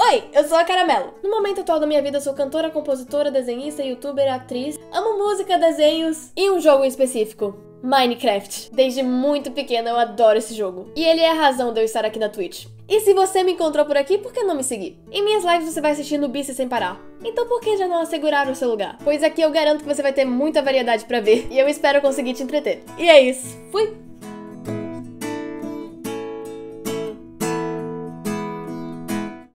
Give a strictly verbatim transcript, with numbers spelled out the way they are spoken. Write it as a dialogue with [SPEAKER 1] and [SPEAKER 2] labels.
[SPEAKER 1] Oi, eu sou a Caramelo. No momento atual da minha vida, eu sou cantora, compositora, desenhista, youtuber, atriz. Amo música, desenhos e um jogo em específico. Minecraft. Desde muito pequena eu adoro esse jogo. E ele é a razão de eu estar aqui na Twitch. E se você me encontrou por aqui, por que não me seguir? Em minhas lives você vai assistir Nubice sem parar. Então por que já não assegurar o seu lugar? Pois aqui eu garanto que você vai ter muita variedade pra ver. E eu espero conseguir te entreter. E é isso. Fui!